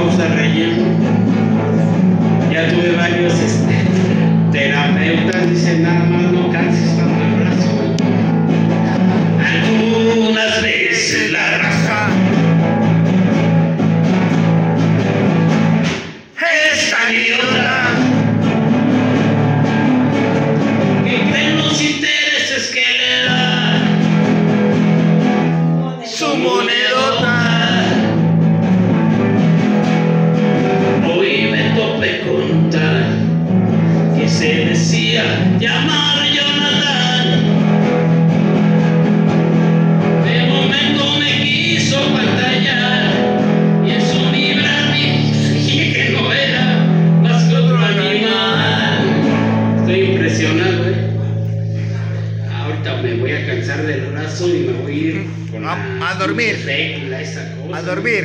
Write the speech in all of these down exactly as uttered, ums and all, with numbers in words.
pausa relleno. Ya tuve varios este, terapeutas, dicen nada más no canses tanto el brazo. Algunas veces la raza es tan idiota que creen los intereses que le da su monedota. Hoy me topé con tal que se decía llamar Jonathan. De momento me quiso pantallar y en su vibra dije que no era más que otro animal. Estoy impresionado, ¿eh? Ahorita me voy a cansar del brazo y me voy a ir con a, la a dormir. regla, esa cosa. A dormir.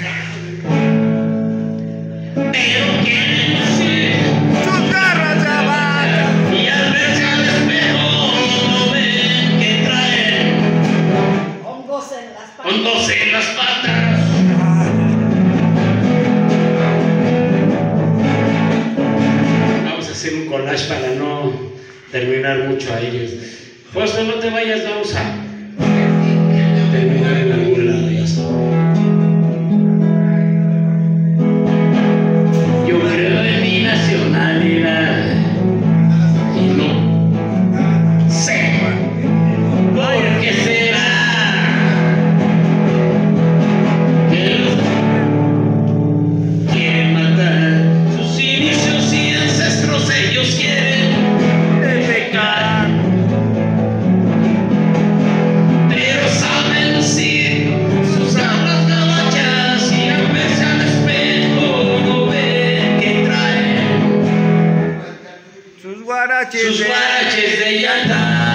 Pero quieren decir sus garras de vaca y al verse al espejo no ven que traen hongos en las patas. hongos en las patas. Vamos a hacer un collage para no terminar mucho a ellos. Pues no te vayas, vamos a terminar en algún lado, ya está. Yo creo en mi nacionalidad y no sé por qué será que los quieren matar sus inicios y ancestros, ellos quieren defecar, pero saben lucir sus garras gabachas y al verse al espejo no ven que traen sus guaraches sus de guaraches de llanta.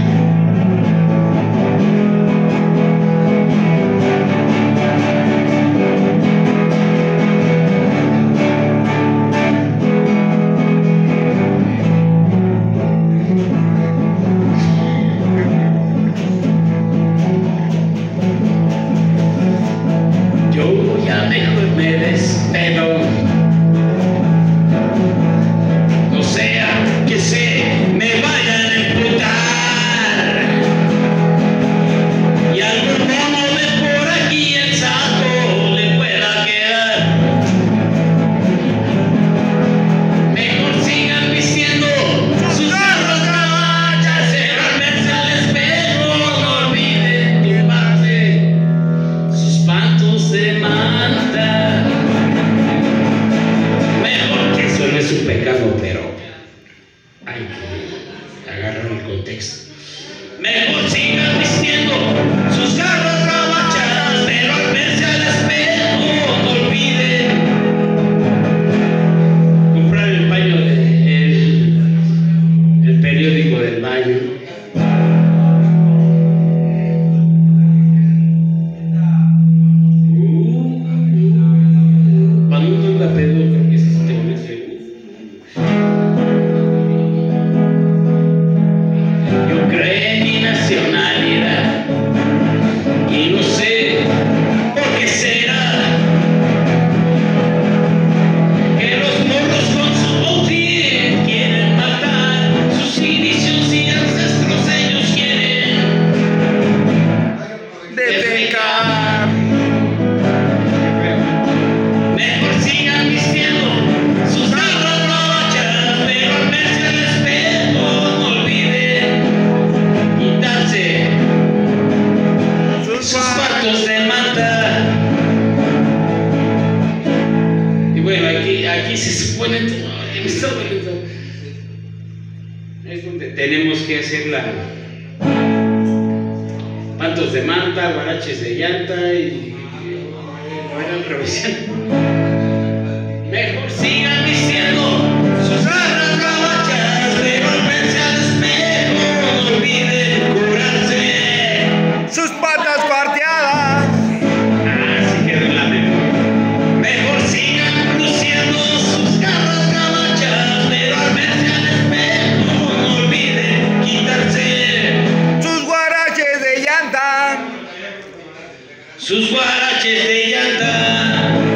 Yo ya mejor me despedo, no sea que se me vayan a emputar y algún mono de por aquí el saco le pueda quedar. Mejor sigan vistiendo sus garras gabachas, pero al verse al espejo no olviden llevarse sus pantos de manta. Mejor que eso no es un pecado, pero hay que agarrar el contexto. Mejor sigan vistiendo sus garras gabachas, pero al verse al espejo no olviden comprar el baño de, el, el periódico del baño. Cuando uno anda pedo, creo que se te vuelve feo. Yo creo en mi nacionalidad y no sé por qué será que los morros con su outfit quieren matar sus inicios y ancestros, ellos quieren defecar. Mejor sigan vistiendo sus garras gabachas, pero al verse al espejo no olviden quitarse sus sus patos de manta. Y bueno, aquí, aquí se supone todo, me está doliendo. Es donde tenemos que hacer la pantos de manta, guaraches de llanta y vayan revisando. Mejor sigan vistiendo sus garras gabachas, pero al verse al espejo no olviden curarse sus patas cuarteadas. así quedó en la memoria. Mejor sigan luciendo sus garras gabachas, pero al verse al espejo no olviden quitarse Sus guaraches de llanta. sus guaraches de llanta.